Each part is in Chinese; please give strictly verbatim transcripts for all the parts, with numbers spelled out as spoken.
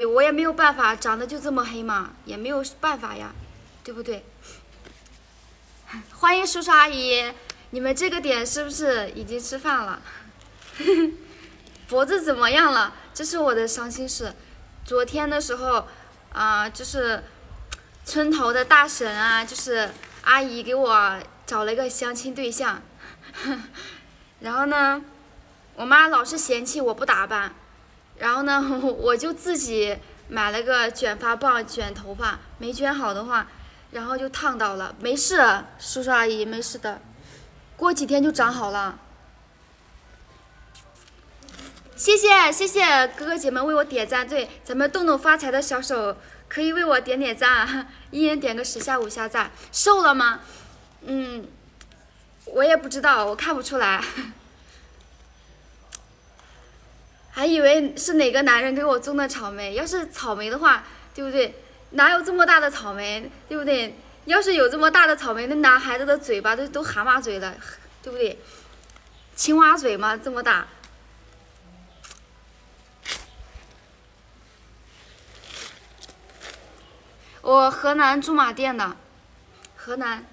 我也没有办法，长得就这么黑嘛，也没有办法呀，对不对？欢迎叔叔阿姨，你们这个点是不是已经吃饭了？脖子怎么样了？这是我的伤心事。昨天的时候，啊、呃，就是村头的大婶啊，就是阿姨给我找了一个相亲对象，然后呢，我妈老是嫌弃我不打扮。然后呢，我就自己买了个卷发棒卷头发，没卷好的话，然后就烫到了。没事，叔叔阿姨没事的，过几天就长好了。谢谢谢谢哥哥姐们为我点赞，对，咱们动动发财的小手可以为我点点赞，一人点个十下五下赞。瘦了吗？嗯，我也不知道，我看不出来。还以为是哪个男人给我种的草莓，要是草莓的话，对不对？哪有这么大的草莓，对不对？要是有这么大的草莓，那男孩子的嘴巴都都蛤蟆嘴了，对不对？青蛙嘴嘛，这么大。我河南驻马店的，河南。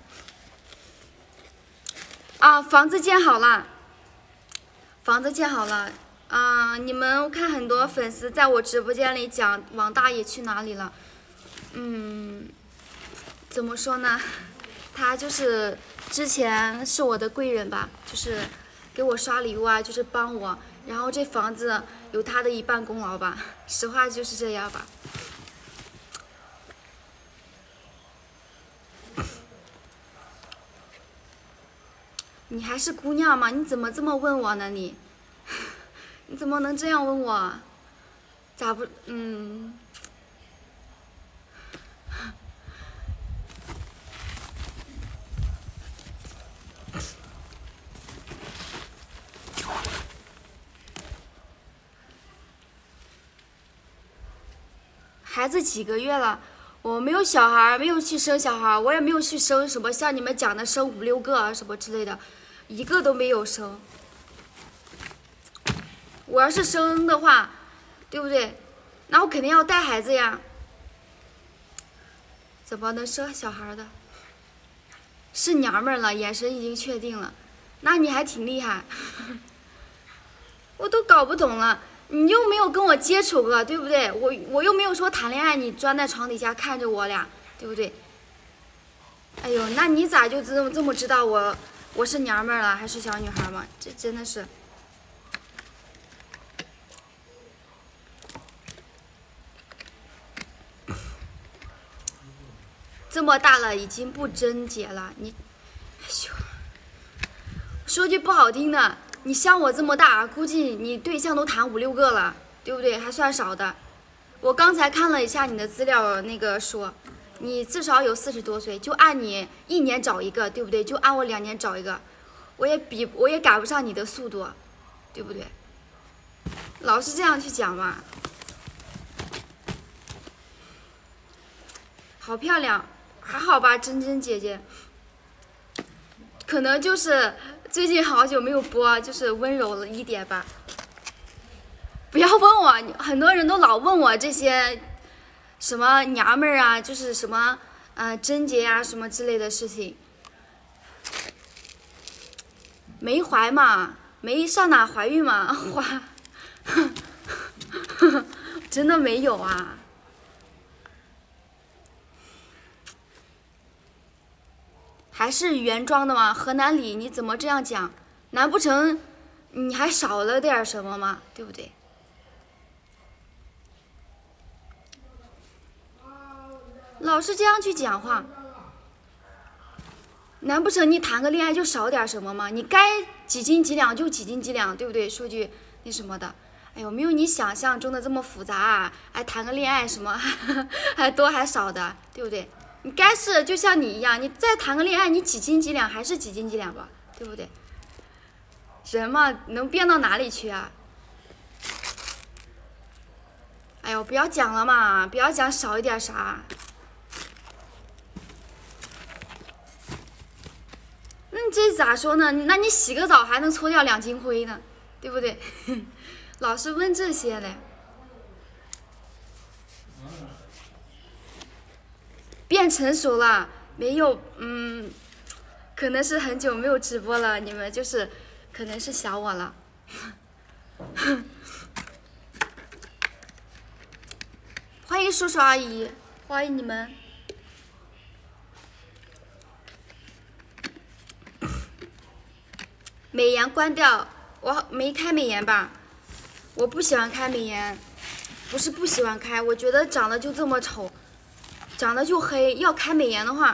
啊，房子建好了，房子建好了。啊、呃，你们看很多粉丝在我直播间里讲王大爷去哪里了，嗯，怎么说呢？他就是之前是我的贵人吧，就是给我刷礼物啊，就是帮我，然后这房子有他的一半功劳吧，实话就是这样吧。你还是姑娘吗？你怎么这么问我呢？你？你怎么能这样问我？咋不嗯？孩子几个月了？我没有小孩，没有去生小孩，我也没有去生什么像你们讲的生五六个啊什么之类的，一个都没有生。我要是生的话，对不对？那我肯定要带孩子呀。怎么能生小孩的？是娘们儿了，眼神已经确定了。那你还挺厉害。我都搞不懂了，你又没有跟我接触过，对不对？我我又没有说谈恋爱，你钻在床底下看着我俩，对不对？哎呦，那你咋就这么这么知道我我是娘们儿了，还是小女孩嘛？这真的是。这么大了，已经不贞洁了。你，哎呦，说句不好听的，你像我这么大，估计你对象都谈五六个了，对不对？还算少的。我刚才看了一下你的资料，那个说，你至少有四十多岁，就按你一年找一个，对不对？就按我两年找一个，我也比我也赶不上你的速度，对不对？老是这样去讲嘛。好漂亮。还好吧，珍珍姐姐，可能就是最近好久没有播，就是温柔了一点吧。不要问我，很多人都老问我这些什么娘们儿啊，就是什么呃贞洁呀、啊、什么之类的事情。没怀嘛，没上哪怀孕嘛，怀，真的没有啊。还是原装的吗？河南里你怎么这样讲？难不成你还少了点什么吗？对不对？老是这样去讲话，难不成你谈个恋爱就少点什么吗？你该几斤几两就几斤几两，对不对？说句那什么的，哎呦，没有你想象中的这么复杂啊！哎，谈个恋爱什么还多还少的，对不对？你该是就像你一样，你再谈个恋爱，你几斤几两还是几斤几两吧，对不对？人嘛，能变到哪里去啊？哎呦，不要讲了嘛，不要讲少一点啥。那你这咋说呢？那你洗个澡还能搓掉两斤灰呢，对不对？老是问这些嘞。 变成熟了，没有，嗯，可能是很久没有直播了，你们就是可能是想我了。欢迎叔叔阿姨，欢迎你们。美颜关掉，我没开美颜吧？我不喜欢开美颜，不是不喜欢开，我觉得长得就这么丑，长得就黑，要开美颜的话，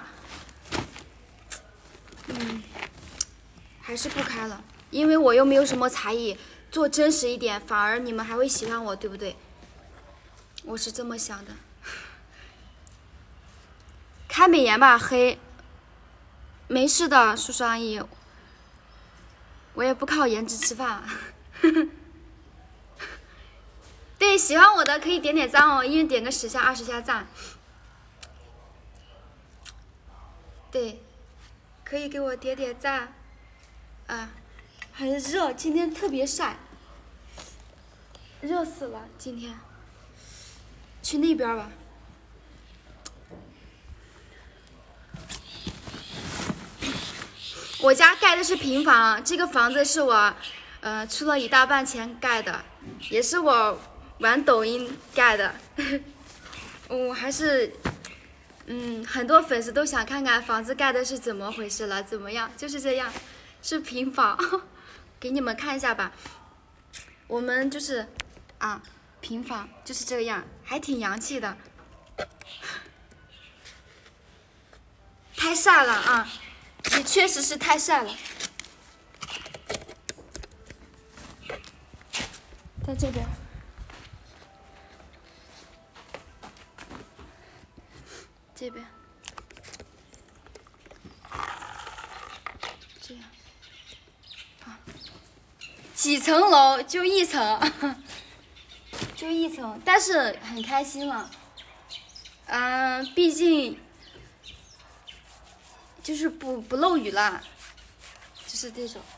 嗯，还是不开了，因为我又没有什么才艺，做真实一点，反而你们还会喜欢我，对不对？我是这么想的。开美颜吧，黑，没事的，叔叔阿姨。我也不靠颜值吃饭，对，喜欢我的可以点点赞哦，一人点个十下、二十下赞。对，可以给我点点赞。啊，很热，今天特别晒，热死了，今天。去那边吧。我家盖的是平房，这个房子是我，呃，出了一大半钱盖的，也是我玩抖音盖的。我还是，嗯，很多粉丝都想看看房子盖的是怎么回事了，怎么样？就是这样，是平房，给你们看一下吧。我们就是，啊，平房就是这样，还挺洋气的。太晒了啊！也确实是太晒了，在这边，这边，这样，啊，几层楼就一层，就一层，但是很开心了，嗯、呃，毕竟。就是不不漏雨了，就是这种。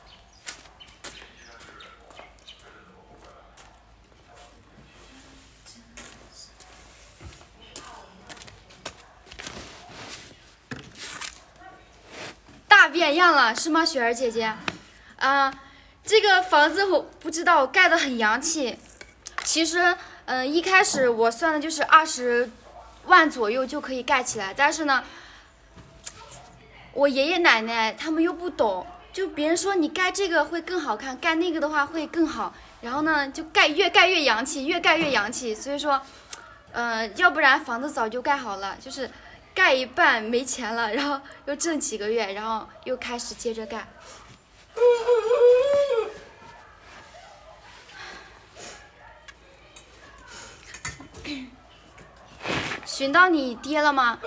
大变样了是吗，雪儿姐姐？啊、呃，这个房子我不知道盖得很洋气。其实，嗯、呃，一开始我算的就是二十万左右就可以盖起来，但是呢。我爷爷奶奶他们又不懂，就别人说你盖这个会更好看，盖那个的话会更好，然后呢就盖越盖越洋气，越盖越洋气，所以说，呃，要不然房子早就盖好了，就是盖一半没钱了，然后又挣几个月，然后又开始接着盖。寻到你爹了吗？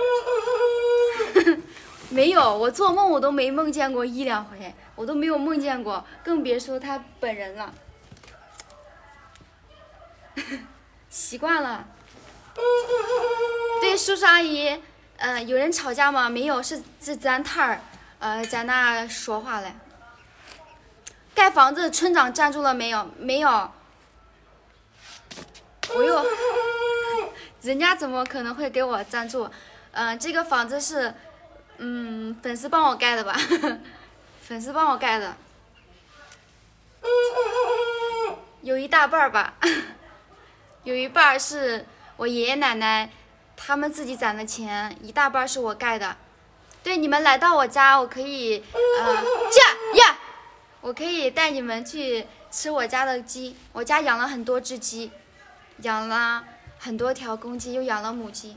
没有，我做梦我都没梦见过一两回，我都没有梦见过，更别说他本人了。习惯了。对，叔叔阿姨，嗯、呃，有人吵架吗？没有，是是咱太儿，呃，在那说话嘞。盖房子，村长站住了没有？没有。我又，人家怎么可能会给我赞助？嗯、呃，这个房子是。嗯，粉丝帮我盖的吧，粉丝帮我盖的，有一大半吧，有一半是我爷爷奶奶他们自己攒的钱，一大半是我盖的。对，你们来到我家，我可以，呃，驾呀，我可以带你们去吃我家的鸡，我家养了很多只鸡，养了很多条公鸡，又养了母鸡。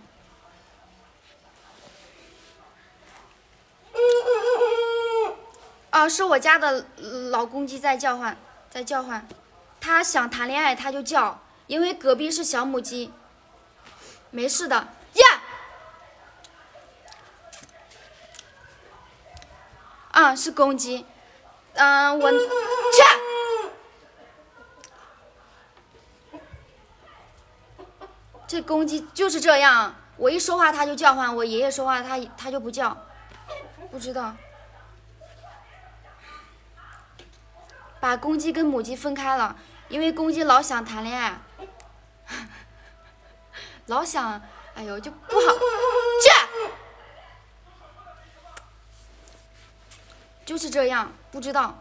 哦，是我家的老公鸡在叫唤，在叫唤，他想谈恋爱他就叫，因为隔壁是小母鸡。没事的呀。啊，是公鸡。嗯、呃，我去。这公鸡就是这样，我一说话它就叫唤，我爷爷说话它它就不叫，不知道。把公鸡跟母鸡分开了，因为公鸡老想谈恋爱，老想，哎呦就不好，去， 就是这样，不知道。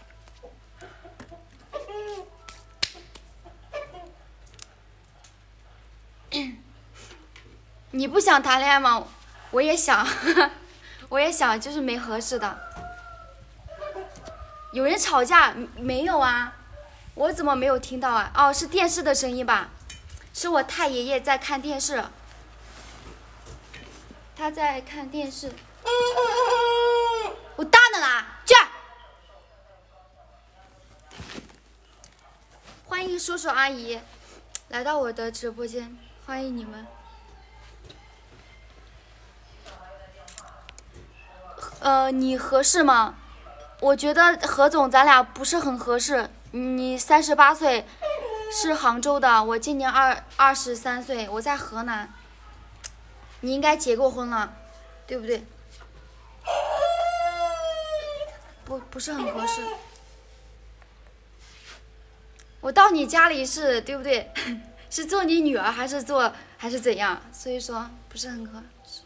你不想谈恋爱吗？我也想，我也想，就是没合适的。有人吵架没有啊？我怎么没有听到啊？哦，是电视的声音吧？是我太爷爷在看电视，他在看电视。我大的啦，去！欢迎叔叔阿姨来到我的直播间，欢迎你们。呃，你合适吗？我觉得何总咱俩不是很合适。你三十八岁，是杭州的，我今年二二十三岁，我在河南。你应该结过婚了，对不对？不，不是很合适。我到你家里是对不对？是做你女儿还是做还是怎样？所以说不是很合适。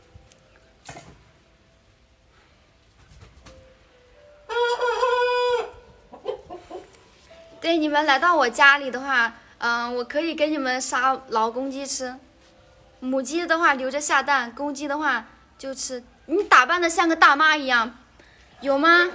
对，你们来到我家里的话，嗯、呃，我可以给你们杀老公鸡吃。母鸡的话留着下蛋，公鸡的话就吃。你打扮的像个大妈一样，有吗？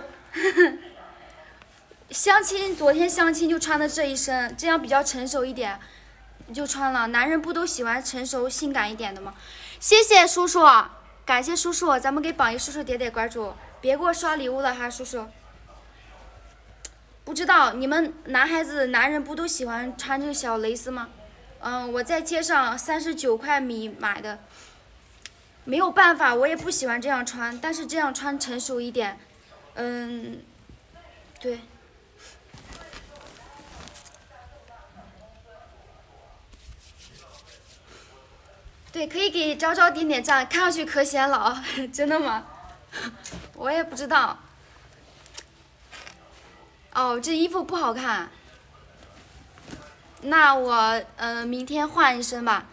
相亲昨天相亲就穿的这一身，这样比较成熟一点，就穿了。男人不都喜欢成熟性感一点的吗？谢谢叔叔，感谢叔叔，咱们给榜一叔叔点点关注，别给我刷礼物了哈，叔叔。不知道你们男孩子男人不都喜欢穿这个小蕾丝吗？嗯，我在街上三十九块米买的，没有办法，我也不喜欢这样穿，但是这样穿成熟一点。嗯，对。对，可以给昭昭点点赞，看上去可显老，真的吗？我也不知道。哦，这衣服不好看。那我嗯、呃、明天换一身吧。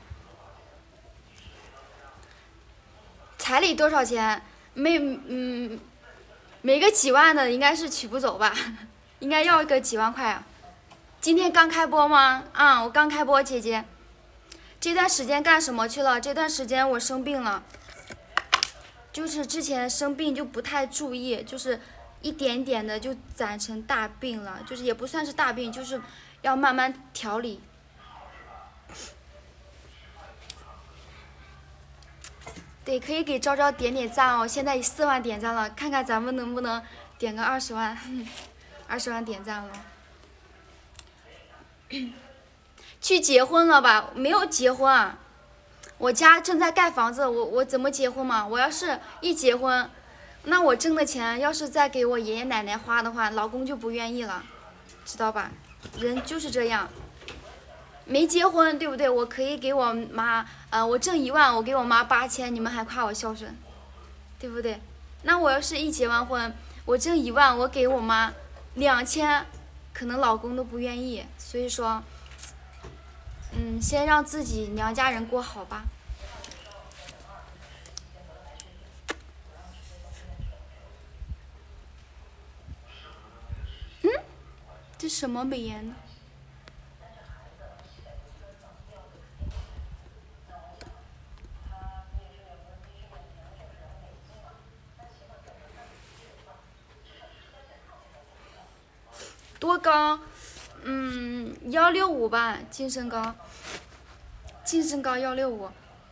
彩礼多少钱？没嗯，没个几万的应该是娶不走吧？应该要个几万块啊。今天刚开播吗？啊、嗯，我刚开播，姐姐。这段时间干什么去了？这段时间我生病了，就是之前生病就不太注意，就是一点点的就攒成大病了，就是也不算是大病，就是要慢慢调理。对，可以给昭昭点点赞哦，现在四万点赞了，看看咱们能不能点个二十万，二十万点赞了。去结婚了吧？没有结婚啊，我家正在盖房子，我我怎么结婚嘛？我要是一结婚，那我挣的钱要是再给我爷爷奶奶花的话，老公就不愿意了，知道吧？人就是这样。没结婚，对不对？我可以给我妈，呃，我挣一万，我给我妈八千，你们还夸我孝顺，对不对？那我要是一结完婚，我挣一万，我给我妈两千，可能老公都不愿意。所以说，嗯，先让自己娘家人过好吧。嗯，这什么美颜呢？多高？嗯，幺六五吧，净身高。净身高幺六五。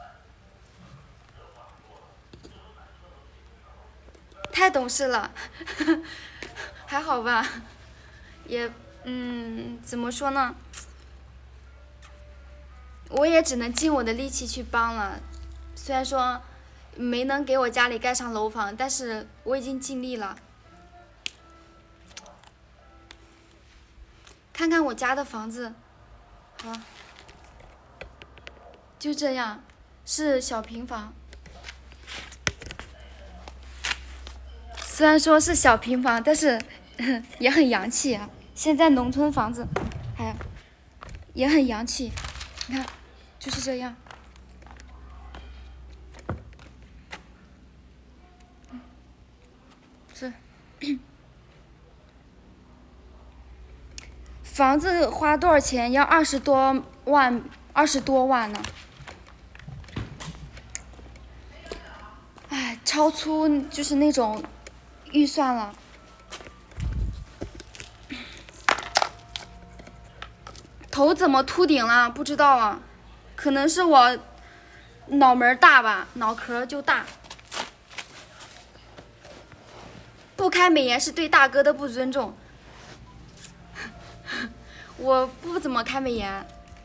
太懂事了，还好吧？也，嗯，怎么说呢？我也只能尽我的力气去帮了。虽然说没能给我家里盖上楼房，但是我已经尽力了。看看我家的房子，好，就这样，是小平房。虽然说是小平房，但是也很洋气啊。现在农村房子，还也很洋气。你看，就是这样。是。 房子花多少钱？要二十多万，二十多万呢。哎，超出就是那种预算了。头怎么秃顶了？不知道啊，可能是我脑门大吧，脑壳就大。不开美颜是对大哥的不尊重。我不怎么开美颜。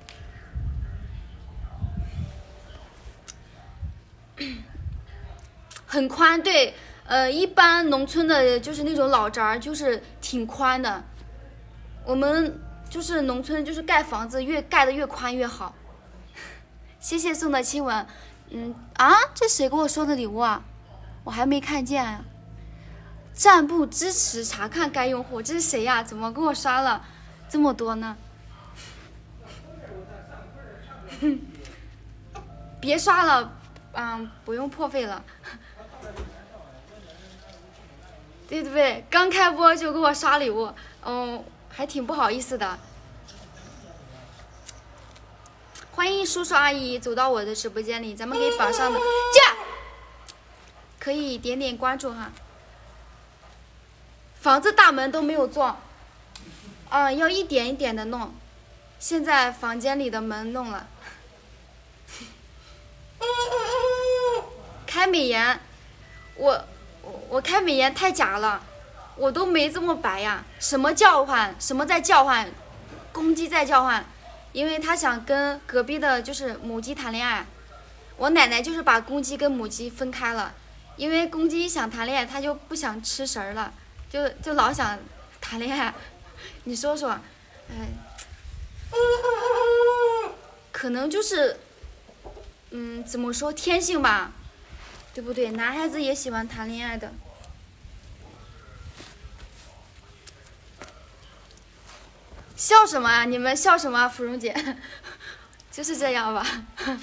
很宽，对，呃，一般农村的就是那种老宅儿，就是挺宽的。我们就是农村，就是盖房子越盖的越宽越好。谢谢送的亲吻，嗯啊，这谁给我说的礼物啊？我还没看见啊。暂不支持查看该用户，这是谁呀？怎么给我刷了这么多呢？别刷了，嗯，不用破费了。对对对，刚开播就给我刷礼物，嗯，还挺不好意思的。欢迎叔叔阿姨走到我的直播间里，咱们给榜上的驾，可以点点关注哈。房子大门都没有做，嗯，要一点一点的弄。现在房间里的门弄了。开美颜，我我我开美颜太假了，我都没这么白呀。什么叫唤？什么在叫唤？公鸡在叫唤，因为他想跟隔壁的就是母鸡谈恋爱。我奶奶就是把公鸡跟母鸡分开了，因为公鸡想谈恋爱，它就不想吃食儿了，就就老想谈恋爱。你说说，哎，可能就是，嗯，怎么说天性吧，对不对？男孩子也喜欢谈恋爱的。笑什么啊？你们笑什么啊？芙蓉姐，就是这样吧。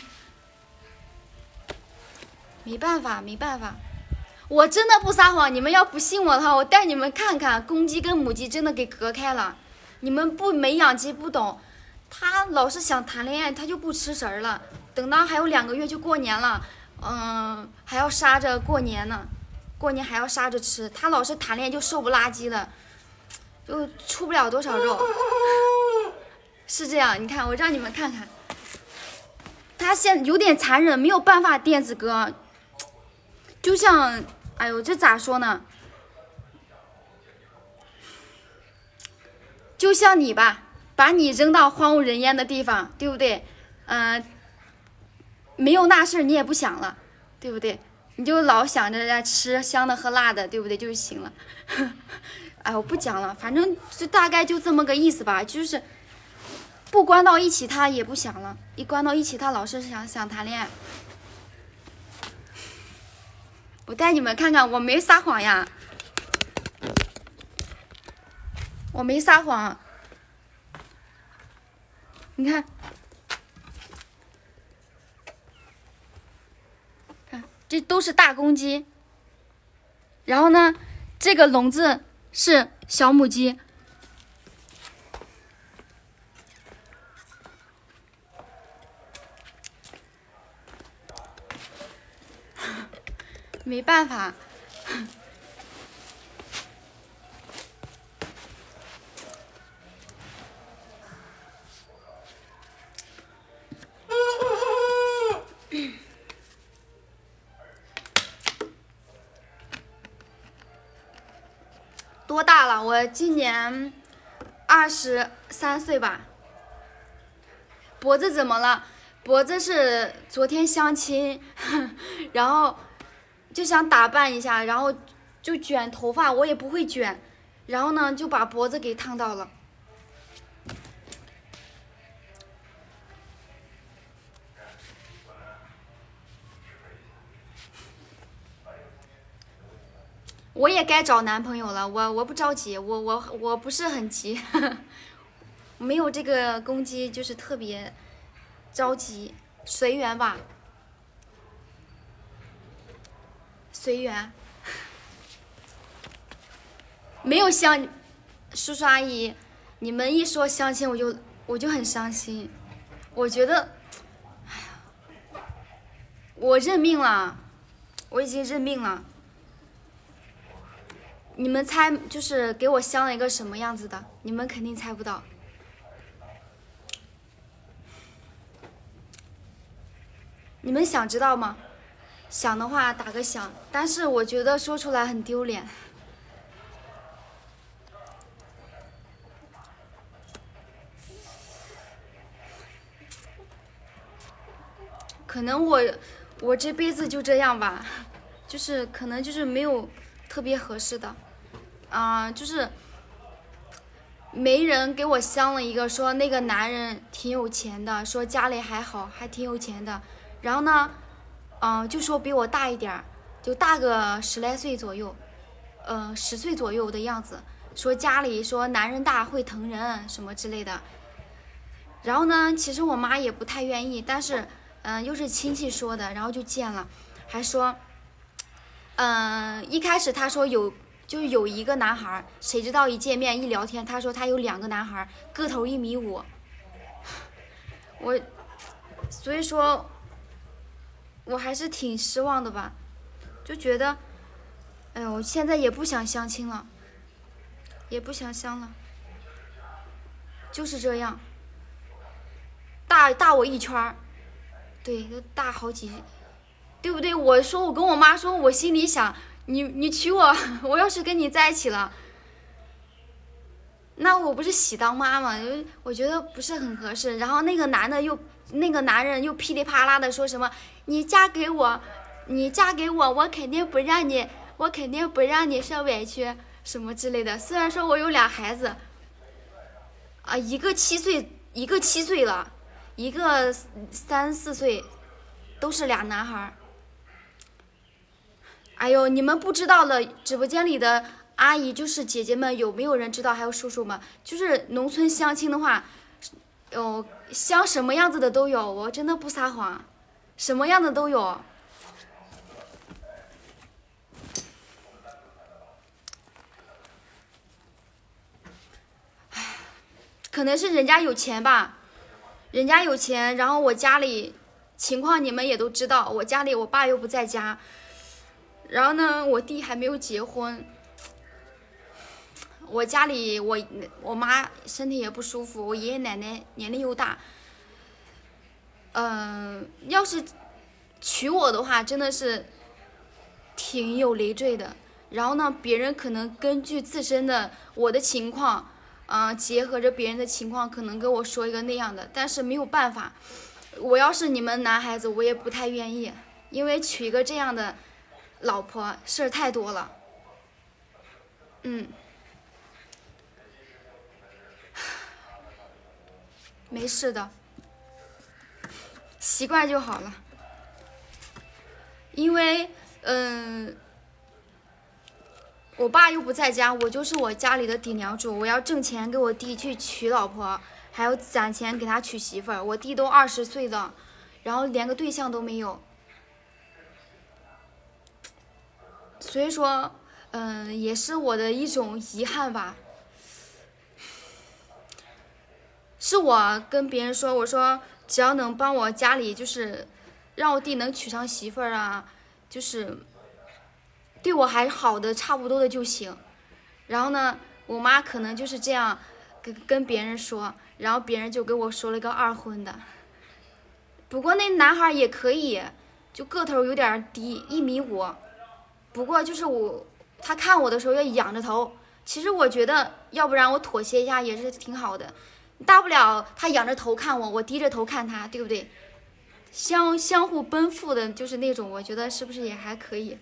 没办法，没办法，我真的不撒谎。你们要不信我的话，我带你们看看，公鸡跟母鸡真的给隔开了。你们不没养鸡不懂，他老是想谈恋爱，他就不吃食儿了。等到还有两个月就过年了，嗯，还要杀着过年呢，过年还要杀着吃。他老是谈恋爱就瘦不拉几的，就出不了多少肉。是这样，你看我让你们看看，他现有点残忍，没有办法电子哥，就像，哎呦，这咋说呢？就像你吧，把你扔到荒无人烟的地方，对不对？嗯、呃，没有那事儿你也不想了，对不对？你就老想着在吃香的喝辣的，对不对？就行了。哎，我不讲了，反正就大概就这么个意思吧。就是不关到一起，他也不想了；一关到一起，他老是想想谈恋爱。我带你们看看，我没撒谎呀。我没撒谎，你看，看这都是大公鸡，然后呢，这个笼子是小母鸡，没办法。多大了？我今年二十三岁吧。脖子怎么了？脖子是昨天相亲，然后就想打扮一下，然后就卷头发，我也不会卷，然后呢就把脖子给烫到了。我也该找男朋友了，我我不着急，我我我不是很急，没有这个攻击就是特别着急，随缘吧，随缘。 没有相，叔叔阿姨，你们一说相亲我就我就很伤心，我觉得，哎呀，我认命了，我已经认命了。你们猜，就是给我相了一个什么样子的？你们肯定猜不到。你们想知道吗？想的话打个响，但是我觉得说出来很丢脸。可能我我这辈子就这样吧，就是可能就是没有特别合适的，啊、呃，就是没人给我相了一个说那个男人挺有钱的，说家里还好，还挺有钱的，然后呢，嗯、呃，就说比我大一点儿，就大个十来岁左右，呃，十岁左右的样子，说家里说男人大会疼人什么之类的。然后呢，其实我妈也不太愿意，但是。嗯、呃，又是亲戚说的，然后就见了，还说，嗯、呃，一开始他说有，就是有一个男孩，谁知道一见面一聊天，他说他有两个男孩，个头一米五，我，所以说，我还是挺失望的吧，就觉得，哎呦，现在也不想相亲了，也不想相了，就是这样，大大我一圈儿。对，都大好几，对不对？我说我跟我妈说，我心里想，你你娶我，我要是跟你在一起了，那我不是喜当妈吗？我觉得不是很合适。然后那个男的又，那个男人又噼里啪啦的说什么，你嫁给我，你嫁给我，我肯定不让你，我肯定不让你受委屈，什么之类的。虽然说我有俩孩子，啊，一个七岁，一个七岁了。一个三四岁，都是俩男孩。哎呦，你们不知道了，直播间里的阿姨就是姐姐们，有没有人知道？还有叔叔们，就是农村相亲的话，哦，相什么样子的都有，我真的不撒谎，什么样的都有。唉，可能是人家有钱吧。人家有钱，然后我家里情况你们也都知道，我家里我爸又不在家，然后呢，我弟还没有结婚，我家里我我妈身体也不舒服，我爷爷奶奶年龄又大，嗯、呃，要是娶我的话，真的是挺有累赘的。然后呢，别人可能根据自身的我的情况。嗯、呃，结合着别人的情况，可能跟我说一个那样的，但是没有办法。我要是你们男孩子，我也不太愿意，因为娶一个这样的老婆事儿太多了。嗯，没事的，习惯就好了。因为，嗯、呃。我爸又不在家，我就是我家里的顶梁柱。我要挣钱给我弟去娶老婆，还要攒钱给他娶媳妇儿。我弟都二十岁了，然后连个对象都没有。所以说，嗯、呃，也是我的一种遗憾吧。是我跟别人说，我说只要能帮我家里，就是让我弟能娶上媳妇儿啊，就是。对我还好的差不多的就行，然后呢，我妈可能就是这样跟跟别人说，然后别人就给我说了个二婚的。不过那男孩也可以，就个头有点低，一米五。不过就是我，他看我的时候要仰着头。其实我觉得，要不然我妥协一下也是挺好的，大不了他仰着头看我，我低着头看他，对不对？相相互奔赴的，就是那种，我觉得是不是也还可以？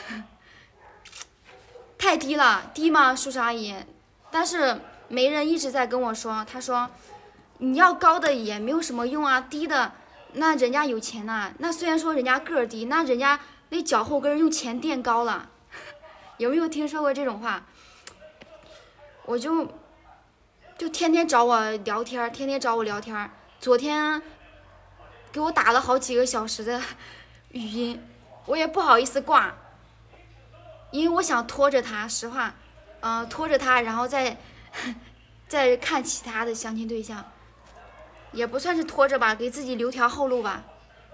太低了，低吗，叔叔阿姨？但是媒人一直在跟我说，他说你要高的也没有什么用啊，低的那人家有钱呐、啊。那虽然说人家个儿低，那人家那脚后跟用钱垫高了，有没有听说过这种话？我就就天天找我聊天，天天找我聊天。昨天给我打了好几个小时的语音，我也不好意思挂。因为我想拖着他，实话， 嗯、呃，拖着他，然后再再看其他的相亲对象，也不算是拖着吧，给自己留条后路吧。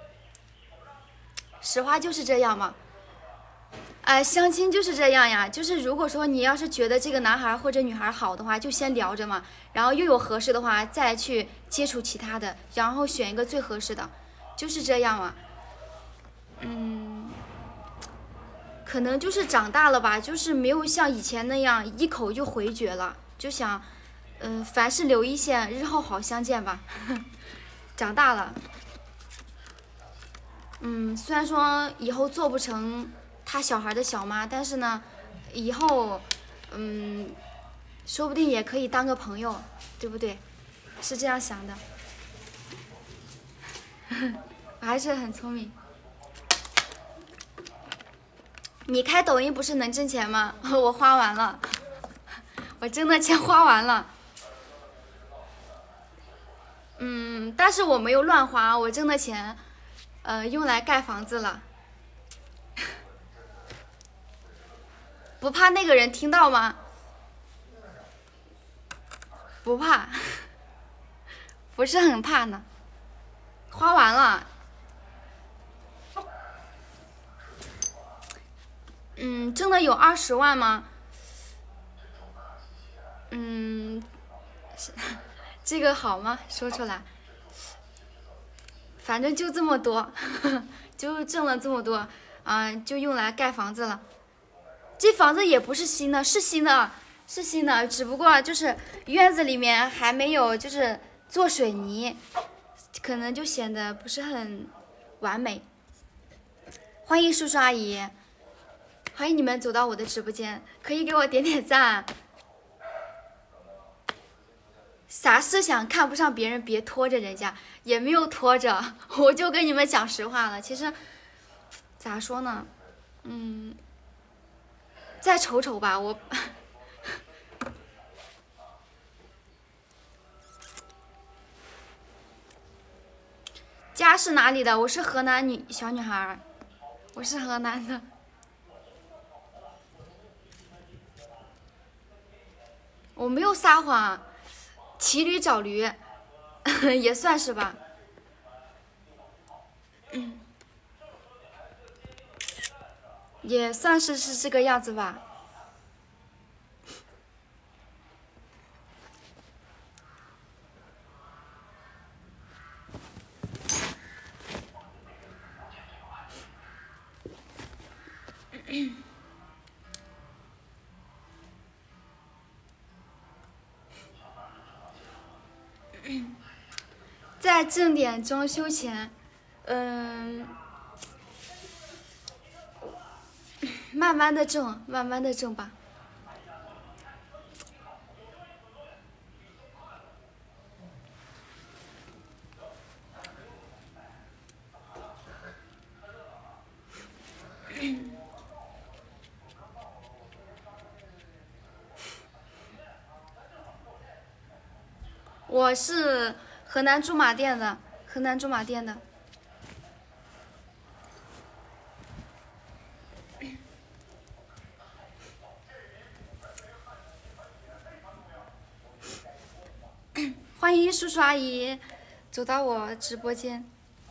实话就是这样嘛。哎、呃，相亲就是这样呀，就是如果说你要是觉得这个男孩或者女孩好的话，就先聊着嘛，然后又有合适的话，再去接触其他的，然后选一个最合适的，就是这样嘛。嗯，可能就是长大了吧，就是没有像以前那样一口就回绝了，就想，嗯、呃，凡事留一线，日后好相见吧。长大了，嗯，虽然说以后做不成他小孩的小妈，但是呢，以后，嗯，说不定也可以当个朋友，对不对？是这样想的。我还是很聪明。你开抖音不是能挣钱吗？我花完了，我挣的钱花完了。嗯，但是我没有乱花，我挣的钱，呃，用来盖房子了。不怕那个人听到吗？不怕，不是很怕呢。花完了。嗯，挣的有二十万吗？嗯，这个好吗？说出来。反正就这么多，就挣了这么多，啊、呃，就用来盖房子了。这房子也不是新的，是新的，是新的，只不过就是院子里面还没有就是做水泥，可能就显得不是很完美。欢迎叔叔阿姨。欢迎你们走到我的直播间，可以给我点点赞。啥思想看不上别人，别拖着人家，也没有拖着，我就跟你们讲实话了。其实，咋说呢，嗯，再瞅瞅吧，我。家是哪里的？我是河南女小女孩，我是河南的。我没有撒谎，骑驴找驴，也算是吧。嗯，也算是是这个样子吧。再挣点装修钱，嗯，慢慢的挣，慢慢的挣吧。我是河南驻马店的，河南驻马店的。欢迎叔叔阿姨走到我直播间。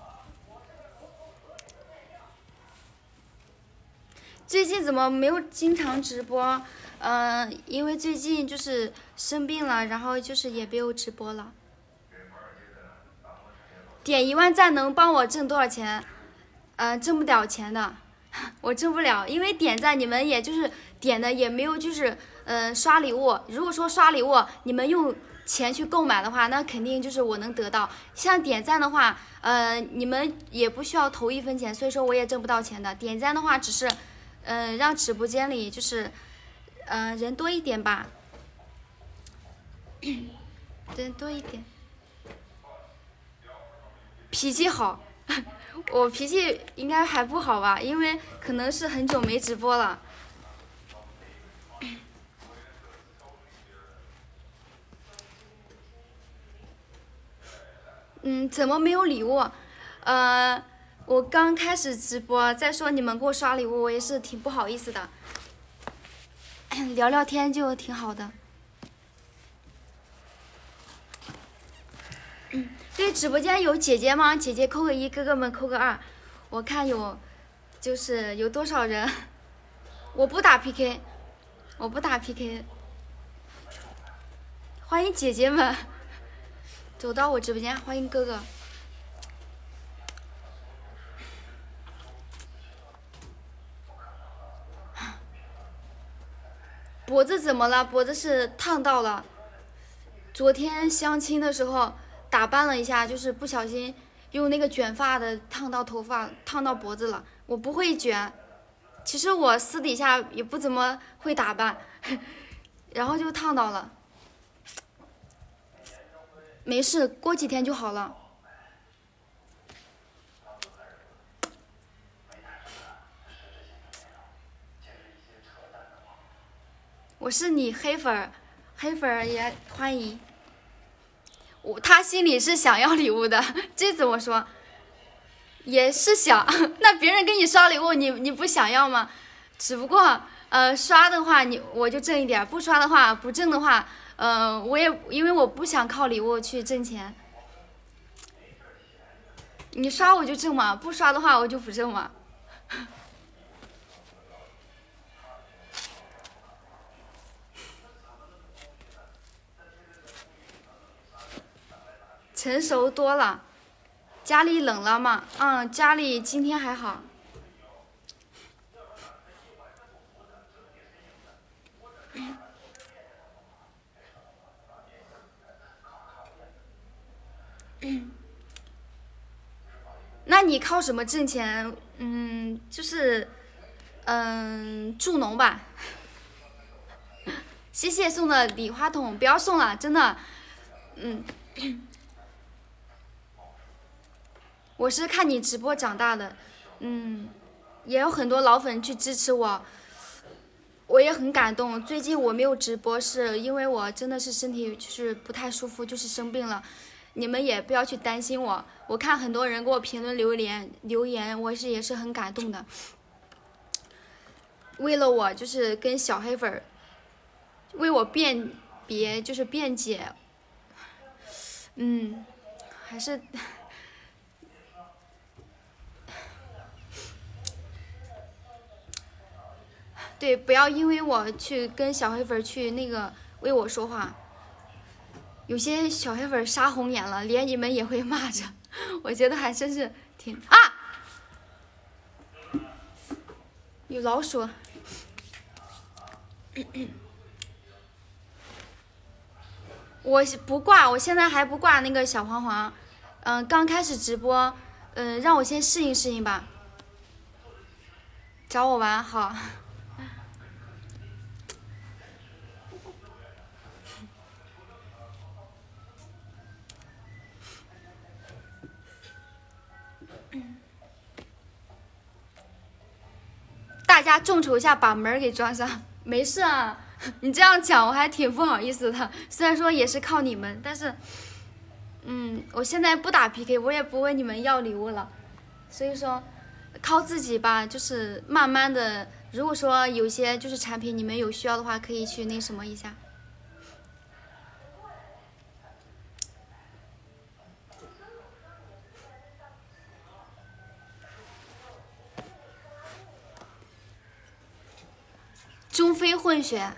最近怎么没有经常直播？嗯、呃，因为最近就是生病了，然后就是也没有直播了。点一万赞能帮我挣多少钱？嗯、呃，挣不了钱的，我挣不了，因为点赞你们也就是点的也没有就是嗯、呃、刷礼物。如果说刷礼物，你们用钱去购买的话，那肯定就是我能得到。像点赞的话，呃，你们也不需要投一分钱，所以说我也挣不到钱的。点赞的话，只是，嗯、呃，让直播间里就是，嗯、呃，人多一点吧，人多一点。脾气好，我脾气应该还不好吧，因为可能是很久没直播了。嗯，怎么没有礼物？呃，我刚开始直播，再说你们给我刷礼物，我也是挺不好意思的。 聊聊天就挺好的。嗯，对，直播间有姐姐吗？姐姐扣个一，哥哥们扣个二。我看有，就是有多少人？我不打 P K， 我不打 P K。欢迎姐姐们走到我直播间，欢迎哥哥。脖子怎么了？脖子是烫到了。昨天相亲的时候打扮了一下，就是不小心用那个卷发的烫到头发，烫到脖子了。我不会卷，其实我私底下也不怎么会打扮，然后就烫到了。没事，过几天就好了。我是你黑粉儿，黑粉儿也欢迎。我他心里是想要礼物的，这怎么说？也是想，那别人给你刷礼物，你你不想要吗？只不过呃刷的话你我就挣一点，不刷的话不挣的话，呃我也因为我不想靠礼物去挣钱。你刷我就挣嘛，不刷的话我就不挣嘛。成熟多了。家里冷了吗？嗯，家里今天还好。那你靠什么挣钱？嗯，就是，嗯，助农吧。谢谢送的礼花筒，不要送了，真的。嗯，我是看你直播长大的，嗯，也有很多老粉去支持我，我也很感动。最近我没有直播，是因为我真的是身体就是不太舒服，就是生病了。你们也不要去担心我，我看很多人给我评论留言留言，我是也是很感动的。为了我就是跟小黑粉为我辩别，就是辩解，嗯，还是对，不要因为我去跟小黑粉去那个为我说话。有些小黑粉杀红眼了，连你们也会骂着，我觉得还真是挺啊，有老鼠。我不挂，我现在还不挂那个小黄黄，嗯，刚开始直播，嗯，让我先适应适应吧。找我玩好。大家众筹一下，把门给装上。没事啊，你这样讲我还挺不好意思的。虽然说也是靠你们，但是，嗯，我现在不打 P K， 我也不问你们要礼物了。所以说，靠自己吧，就是慢慢的。如果说有些就是产品你们有需要的话，可以去那什么一下。中非混血，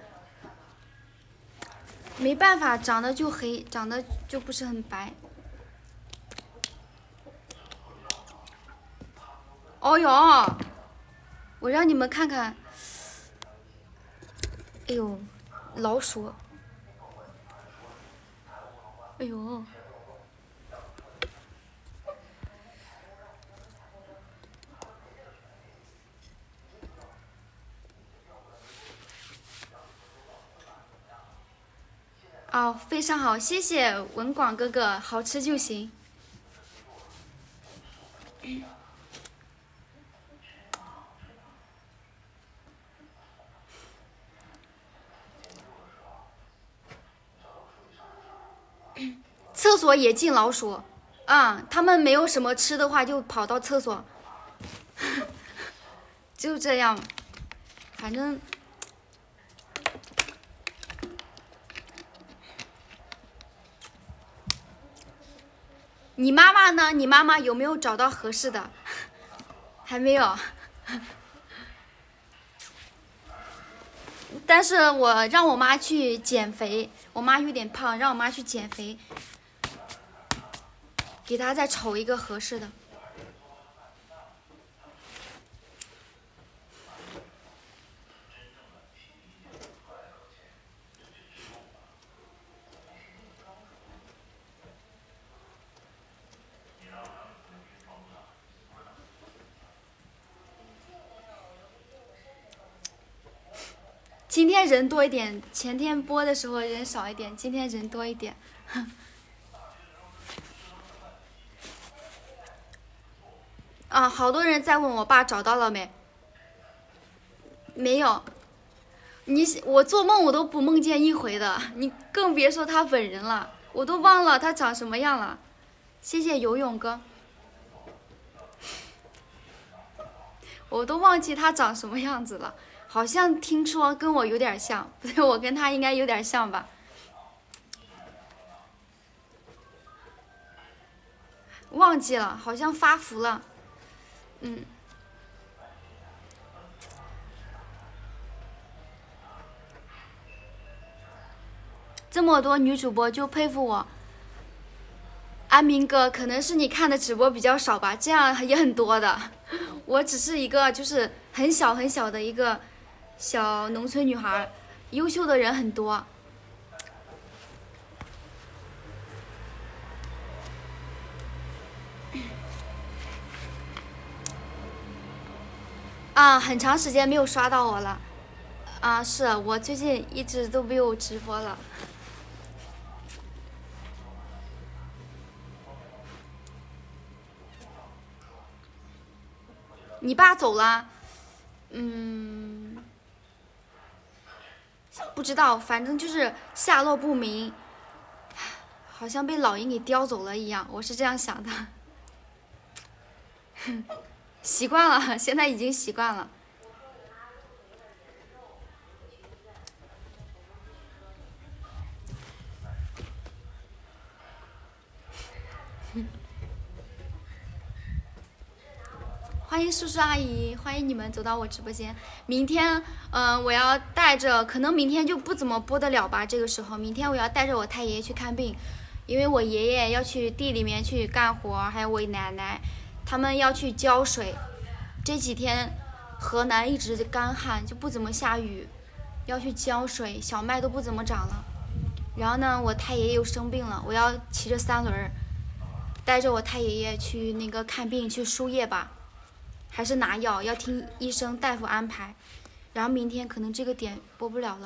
没办法，长得就黑，长得就不是很白。哦哟，我让你们看看，哎呦，老鼠，哎呦。哦，非常好，谢谢文广哥哥，好吃就行。厕所也进老鼠，啊，他们没有什么吃的话，就跑到厕所，就这样，反正你妈妈呢？你妈妈有没有找到合适的？还没有。但是我让我妈去减肥，我妈有点胖，让我妈去减肥，给她再瞅一个合适的。今天人多一点，前天播的时候人少一点，今天人多一点。啊，好多人在问我爸找到了没？没有。你我做梦我都不梦见一回的，你更别说他本人了，我都忘了他长什么样了。谢谢游泳哥，我都忘记他长什么样子了。好像听说跟我有点像，不对，我跟他应该有点像吧。忘记了，好像发福了。嗯。这么多女主播就佩服我。安明哥，可能是你看的直播比较少吧，这样也很多的。我只是一个就是很小很小的一个小农村女孩，优秀的人很多。啊，很长时间没有刷到我了。啊，是我最近一直都没有直播了。你爸走了？嗯，不知道，反正就是下落不明，好像被老鹰给叼走了一样，我是这样想的。习惯了，现在已经习惯了。欢迎叔叔阿姨，欢迎你们走到我直播间。明天，嗯、呃，我要带着，可能明天就不怎么播得了吧。这个时候，明天我要带着我太爷爷去看病，因为我爷爷要去地里面去干活，还有我奶奶，他们要去浇水。这几天河南一直干旱，就不怎么下雨，要去浇水，小麦都不怎么长了。然后呢，我太爷爷又生病了，我要骑着三轮，带着我太爷爷去那个看病，去输液吧。还是拿药，要听医生大夫安排，然后明天可能这个点播不了了。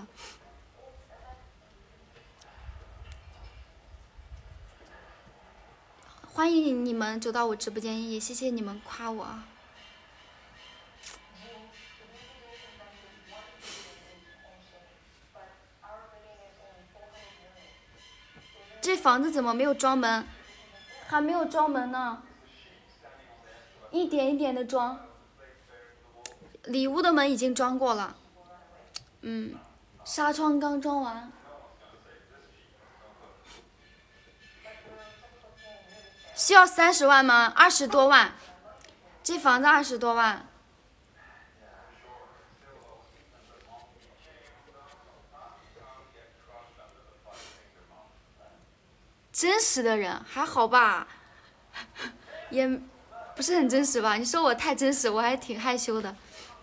欢迎你们走到我直播间，也谢谢你们夸我。这房子怎么没有装门？还没有装门呢。一点一点的装，里屋的门已经装过了，嗯，纱窗刚装完，需要三十万吗？二十多万，这房子二十多万，真实的人还好吧，也。不是很真实吧？你说我太真实，我还挺害羞的。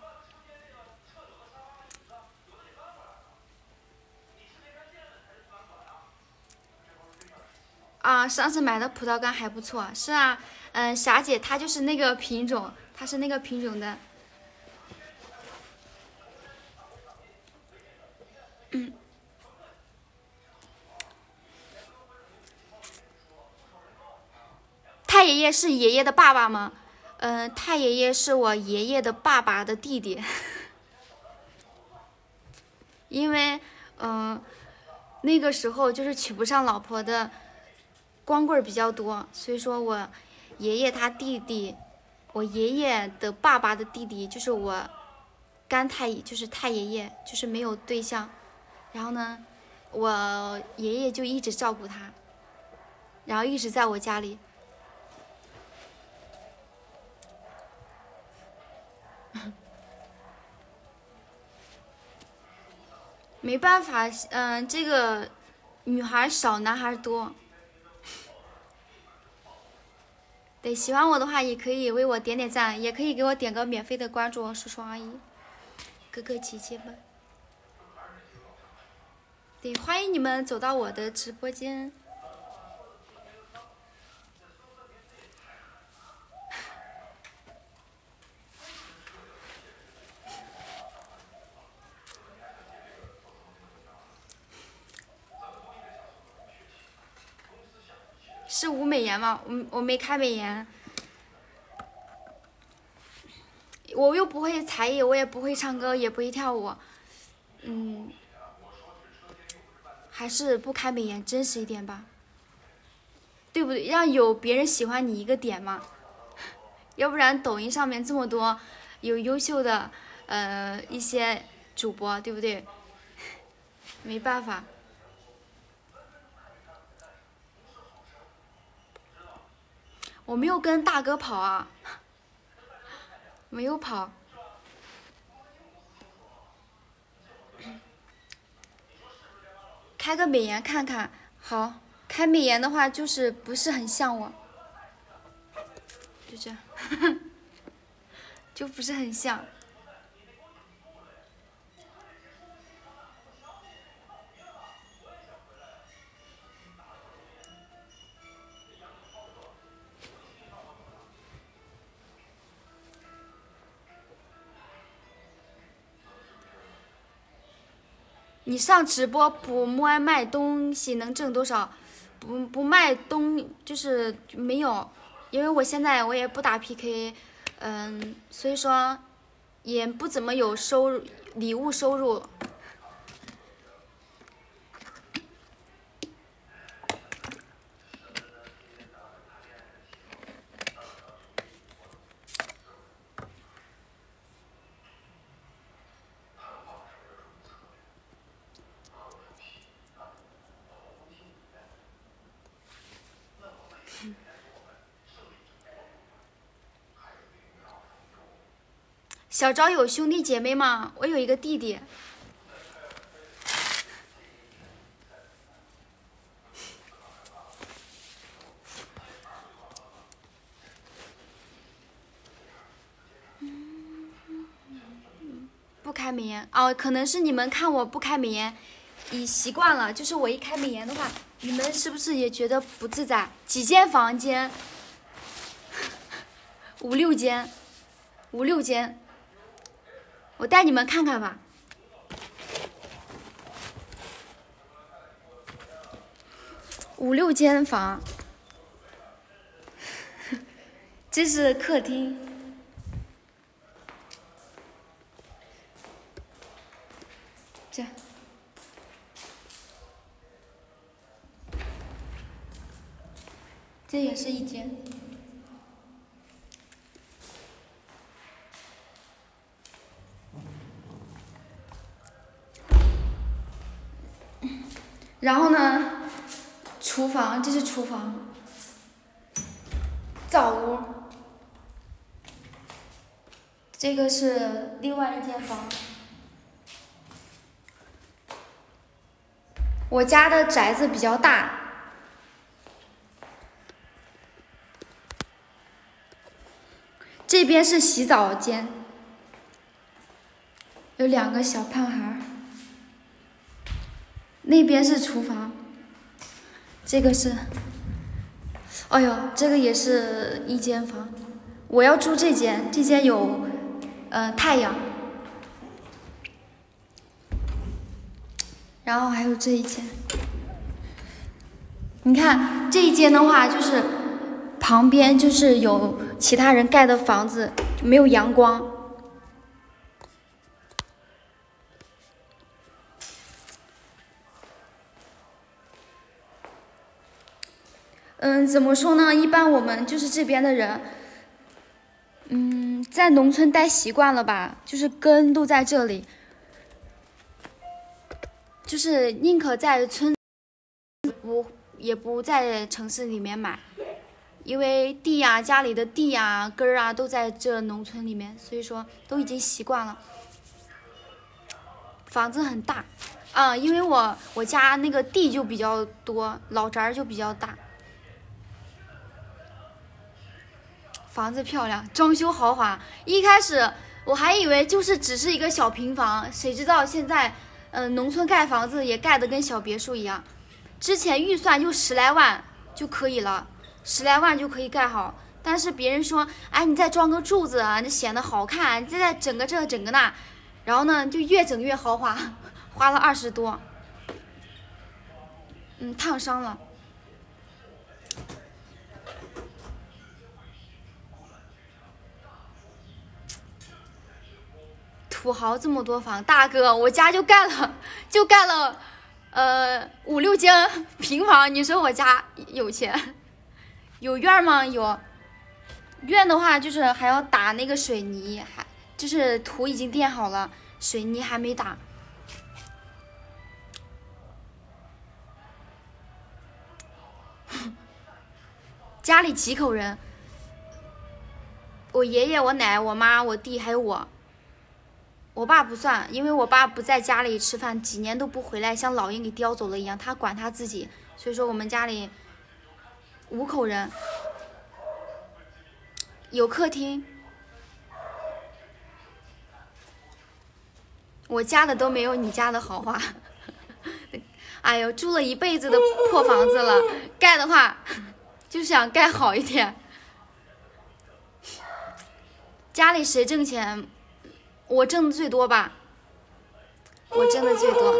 啊，上次买的葡萄干还不错，是啊，嗯，霞姐她就是那个品种，她是那个品种的。嗯。太爷爷是爷爷的爸爸吗？嗯、呃，太爷爷是我爷爷的爸爸的弟弟。因为，嗯、呃，那个时候就是娶不上老婆的光棍比较多，所以说我爷爷他弟弟，我爷爷的爸爸的弟弟就是我干太，就是太爷爷，就是没有对象。然后呢，我爷爷就一直照顾他，然后一直在我家里。 没办法，嗯，这个女孩少，男孩多。对，喜欢我的话也可以为我点点赞，也可以给我点个免费的关注，叔叔阿姨、哥哥姐姐们。对，欢迎你们走到我的直播间。是无美颜吗？我我没开美颜，我又不会才艺，我也不会唱歌，也不会跳舞，嗯，还是不开美颜，真实一点吧，对不对？让有别人喜欢你一个点嘛，要不然抖音上面这么多有优秀的呃一些主播，对不对？没办法。我没有跟大哥跑啊，没有跑。开个美颜看看，好，开美颜的话就是不是很像我，就这样，就不是很像。你上直播不卖卖东西能挣多少？不不卖东就是没有，因为我现在我也不打 P K， 嗯，所以说也不怎么有收入礼物收入。小昭有兄弟姐妹吗？我有一个弟弟。不开美颜哦，可能是你们看我不开美颜，已习惯了。就是我一开美颜的话，你们是不是也觉得不自在？几间房间？五六间，五六间。我带你们看看吧。五六间房，这是客厅。这样。这也是一间。然后呢，厨房，这是厨房，灶屋，这个是另外一间房。我家的宅子比较大，这边是洗澡间，有两个小胖孩。那边是厨房，这个是，哎呦，这个也是一间房，我要住这间，这间有，呃，太阳，然后还有这一间，你看这一间的话，就是旁边就是有其他人盖的房子，就没有阳光。嗯，怎么说呢？一般我们就是这边的人，嗯，在农村待习惯了吧，就是根都在这里，就是宁可在村不也不在城市里面买，因为地呀、家里的地呀、根儿啊都在这农村里面，所以说都已经习惯了。房子很大， 嗯，因为我我家那个地就比较多，老宅就比较大。房子漂亮，装修豪华。一开始我还以为就是只是一个小平房，谁知道现在，嗯、呃，农村盖房子也盖得跟小别墅一样。之前预算就十来万就可以了，十来万就可以盖好。但是别人说，哎，你再装个柱子啊，那显得好看，你再整个这整个那，然后呢就越整越豪华，花了二十多。嗯，烫伤了。土豪这么多房，大哥，我家就盖了，就盖了，呃，五六间平房。你说我家有钱？有院吗？有。院的话，就是还要打那个水泥，还就是土已经垫好了，水泥还没打。家里几口人？我爷爷、我奶、我妈、我弟还有我。我爸不算，因为我爸不在家里吃饭，几年都不回来，像老鹰给叼走了一样。他管他自己，所以说我们家里五口人，有客厅。我家的都没有你家的豪华。哎呦，住了一辈子的破房子了，盖的话就想盖好一点。家里谁挣钱？我挣的最多吧，我挣的最多。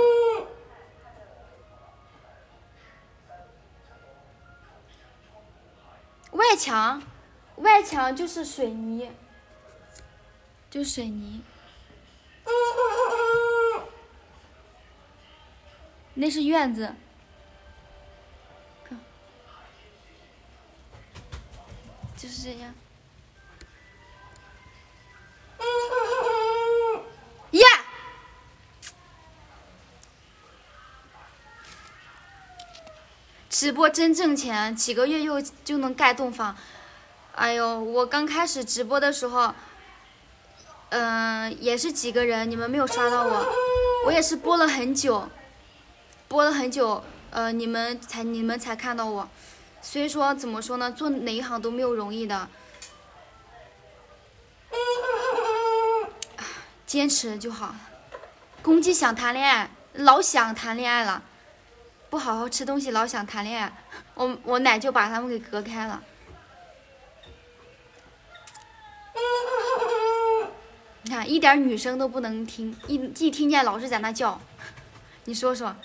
外墙，外墙就是水泥，就是水泥。那是院子。就是这样。耶！直播真挣钱，几个月又就能盖栋房。哎呦，我刚开始直播的时候，嗯、呃，也是几个人，你们没有刷到我，我也是播了很久，播了很久，呃，你们才你们才看到我。所以说怎么说呢，做哪一行都没有容易的，坚持就好。公鸡想谈恋爱，老想谈恋爱了，不好好吃东西，老想谈恋爱，我我奶就把他们给隔开了。你看，一点女声都不能听，一一听见老是在那叫，你说说。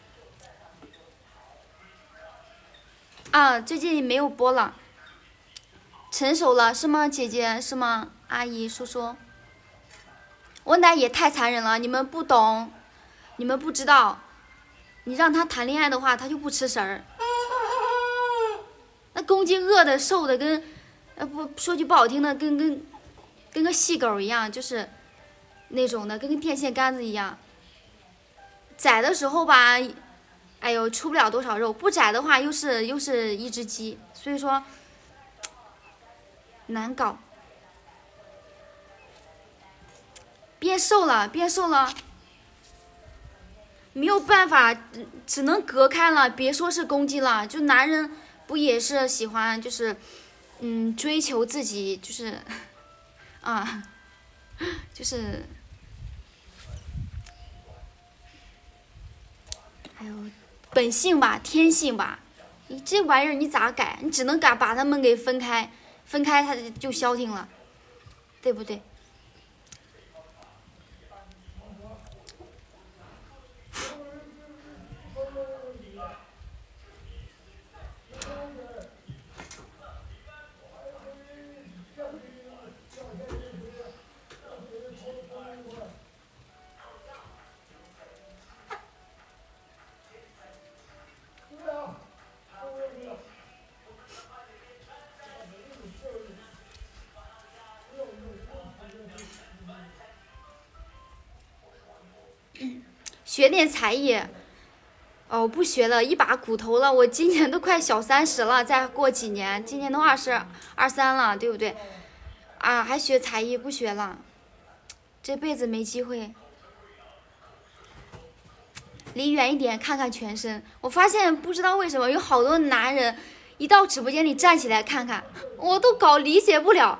啊，最近没有播了，成熟了是吗？姐姐是吗？阿姨叔叔，我奶也太残忍了，你们不懂，你们不知道，你让他谈恋爱的话，他就不吃食儿。那公鸡饿的瘦的跟，呃不说句不好听的，跟跟跟个细狗一样，就是那种的，跟个电线杆子一样。宰的时候吧。哎呦，出不了多少肉，不宰的话又是又是一只鸡，所以说难搞。变瘦了，变瘦了，没有办法，只能隔开了。别说是公鸡了，就男人不也是喜欢，就是嗯追求自己，就是啊，就是，还有。本性吧，天性吧，你这玩意儿你咋改？你只能改把他们给分开，分开他就消停了，对不对？学点才艺，哦，不学了，一把骨头了。我今年都快小三十了，再过几年，今年都二十二三了，对不对？啊，还学才艺？不学了，这辈子没机会。 离远一点看看全身。我发现不知道为什么有好多男人一到直播间里站起来看看，我都搞理解不了。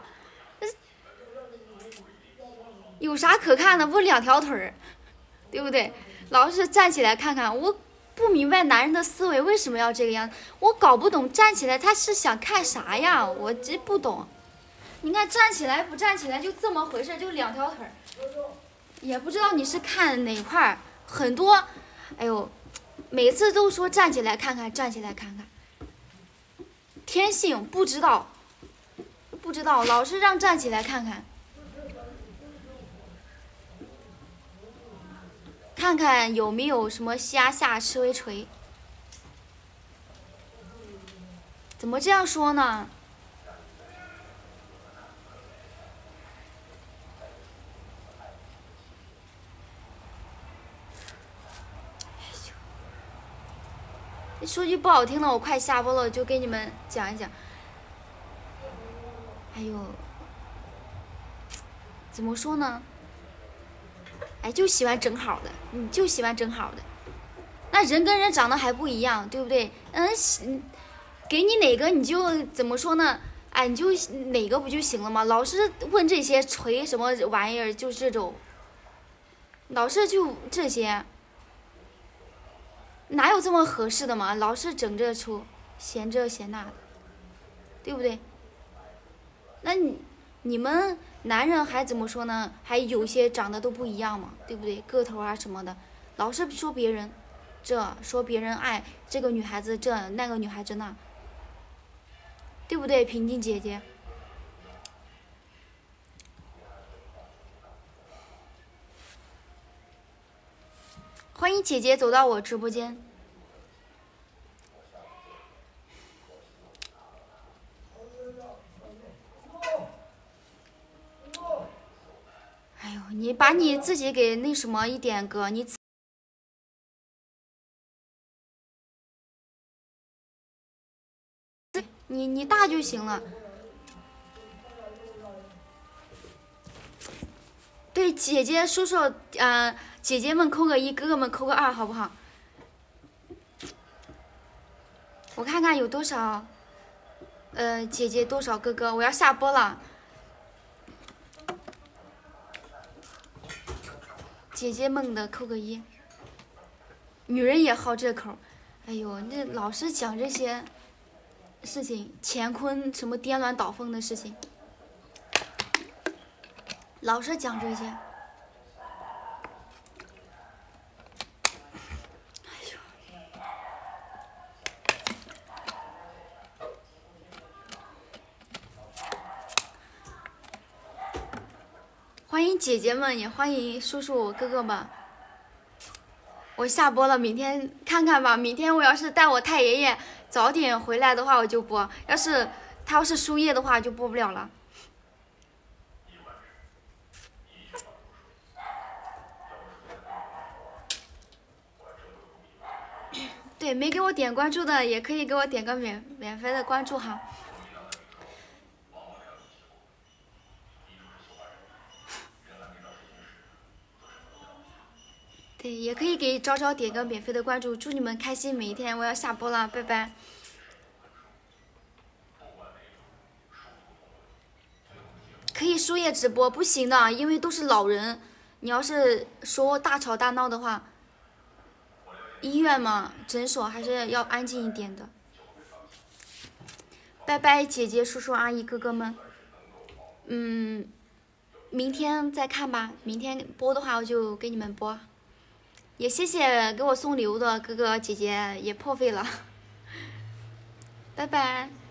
有啥可看的？不两条腿儿，对不对？老是站起来看看，我不明白男人的思维为什么要这个样子，我搞不懂。站起来他是想看啥呀？我真不懂。你看站起来不站起来就这么回事，就两条腿儿，也不知道你是看哪块儿。很多，哎呦，每次都说站起来看看，站起来看看。天性不知道，不知道，老是让站起来看看。看看有没有什么虾下吃微锤？怎么这样说呢？说句不好听的，我快下播了，就给你们讲一讲。哎呦，怎么说呢？哎，就喜欢整好的，你就喜欢整好的。那人跟人长得还不一样，对不对？嗯，给你哪个你就怎么说呢？哎，你就哪个不就行了吗？老是问这些锤什么玩意儿，就这种，老是就这些，哪有这么合适的嘛？老是整这出，嫌这嫌那的，对不对？那你你们男人还怎么说呢？还有些长得都不一样嘛，对不对？个头啊什么的，老是说别人这，说别人爱这个女孩子这，那个女孩子那，对不对？平静姐姐，欢迎姐姐走到我直播间。哎呦，你把你自己给那什么一点哥，你你你大就行了。对姐姐叔叔，呃，姐姐们扣个一，哥哥们扣个二，好不好？我看看有多少，呃，姐姐多少哥哥，我要下播了。姐姐们的扣个一，女人也好这口。哎呦，那老是讲这些事情，乾坤什么颠鸾倒凤的事情，老是讲这些。哎呦，欢迎姐姐们，也欢迎叔叔哥哥们。我下播了，明天看看吧。明天我要是带我太爷爷早点回来的话，我就播；要是他要是输液的话，就播不了了。对，没给我点关注的也可以给我点个免免费的关注哈。对，也可以给昭昭点个免费的关注，祝你们开心每一天。我要下播了，拜拜。可以输液直播，不行的，因为都是老人。你要是说大吵大闹的话，医院嘛，诊所还是要安静一点的。拜拜，姐姐、叔叔、阿姨、哥哥们。嗯，明天再看吧。明天播的话，我就给你们播。也谢谢给我送礼物的哥哥姐姐，也破费了。拜拜。